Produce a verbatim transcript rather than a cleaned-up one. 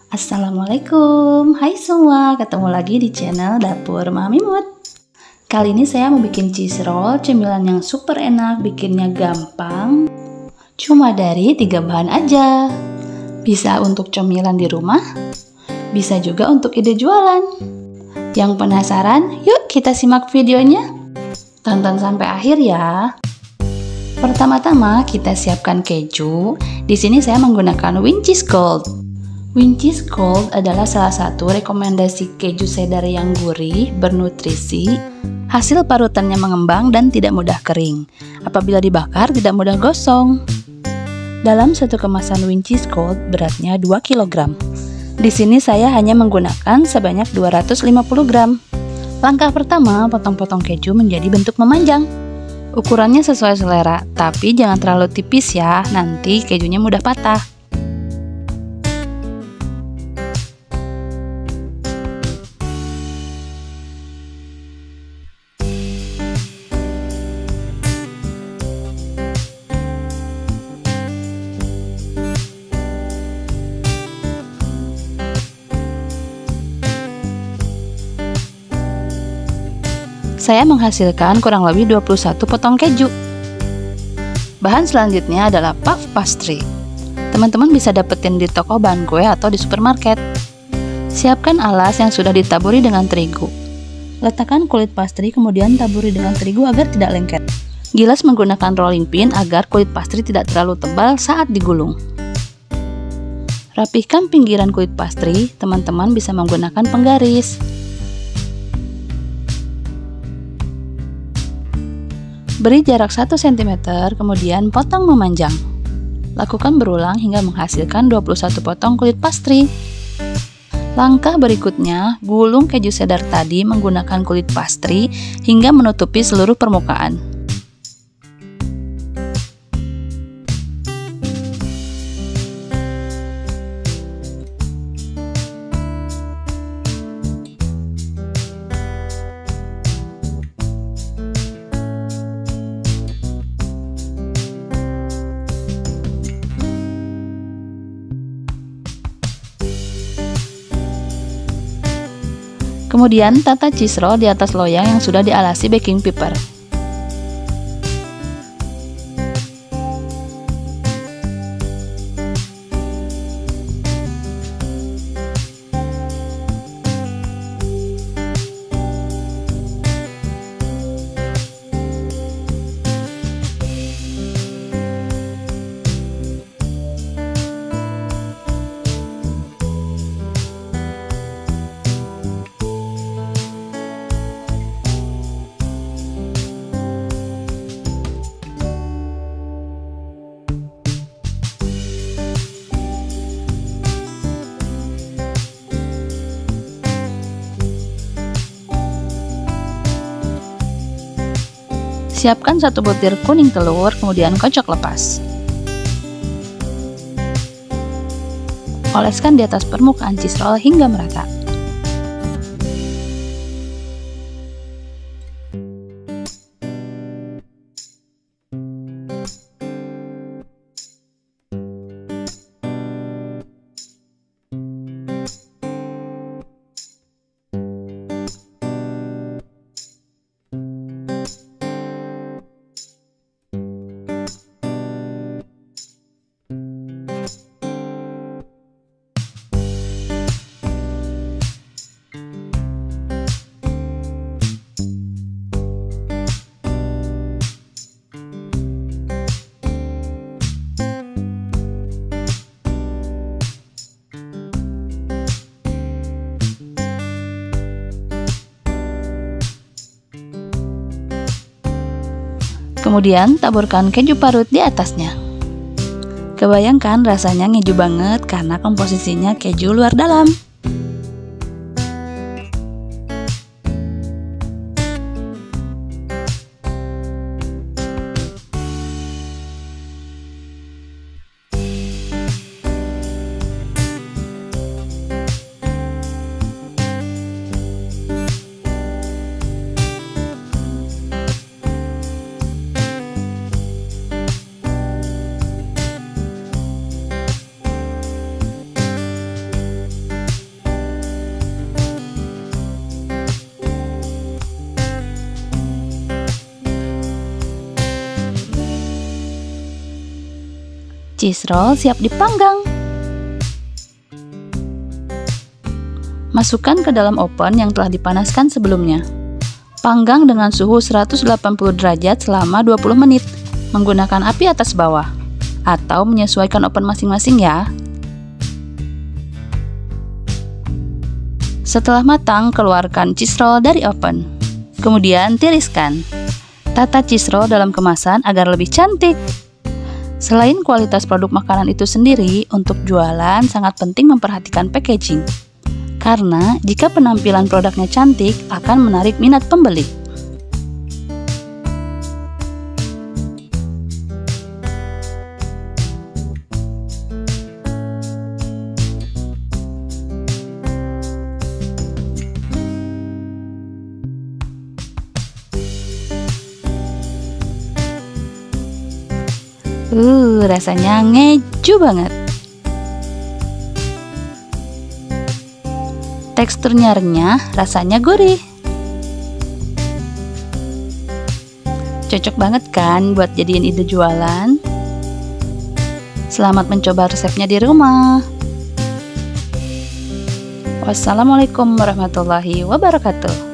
Assalamualaikum, hai semua, ketemu lagi di channel Dapur Mami Mut. Kali ini saya mau bikin cheese roll, cemilan yang super enak, bikinnya gampang. Cuma dari tiga bahan aja. Bisa untuk cemilan di rumah, bisa juga untuk ide jualan. Yang penasaran? Yuk kita simak videonya. Tonton sampai akhir ya. Pertama-tama kita siapkan keju. Di sini saya menggunakan Winch's Gold. Winch's Gold adalah salah satu rekomendasi keju cheddar yang gurih, bernutrisi, hasil parutannya mengembang dan tidak mudah kering. Apabila dibakar tidak mudah gosong. Dalam satu kemasan Winch's Gold beratnya dua kilogram. Di sini saya hanya menggunakan sebanyak dua ratus lima puluh gram. Langkah pertama, potong-potong keju menjadi bentuk memanjang. Ukurannya sesuai selera, tapi jangan terlalu tipis ya, nanti kejunya mudah patah. Saya menghasilkan kurang lebih dua puluh satu potong keju. Bahan selanjutnya adalah puff pastry. Teman-teman bisa dapetin di toko bahan kue atau di supermarket. Siapkan alas yang sudah ditaburi dengan terigu. Letakkan kulit pastry kemudian taburi dengan terigu agar tidak lengket. Gilas menggunakan rolling pin agar kulit pastry tidak terlalu tebal saat digulung. Rapihkan pinggiran kulit pastry, teman-teman bisa menggunakan penggaris. Beri jarak satu sentimeter, kemudian potong memanjang. Lakukan berulang hingga menghasilkan dua puluh satu potong kulit pastry. Langkah berikutnya, gulung keju cheddar tadi menggunakan kulit pastry hingga menutupi seluruh permukaan. Kemudian tata cheese roll di atas loyang yang sudah dialasi baking paper. Siapkan satu butir kuning telur, kemudian kocok lepas. Oleskan di atas permukaan cheese roll hingga merata. Kemudian taburkan keju parut di atasnya. Kebayangkan rasanya ngeju banget karena komposisinya keju luar dalam. Cheese roll siap dipanggang. Masukkan ke dalam oven yang telah dipanaskan sebelumnya. Panggang dengan suhu seratus delapan puluh derajat selama dua puluh menit, menggunakan api atas bawah, atau menyesuaikan oven masing-masing ya. Setelah matang, keluarkan cheese roll dari oven. Kemudian tiriskan. Tata cheese roll dalam kemasan agar lebih cantik. Selain kualitas produk makanan itu sendiri, untuk jualan sangat penting memperhatikan packaging. Karena jika penampilan produknya cantik, akan menarik minat pembeli. Uh, rasanya ngeju banget. Teksturnya renyah, rasanya gurih. Cocok banget kan buat jadiin ide jualan? Selamat mencoba resepnya di rumah. Wassalamualaikum warahmatullahi wabarakatuh.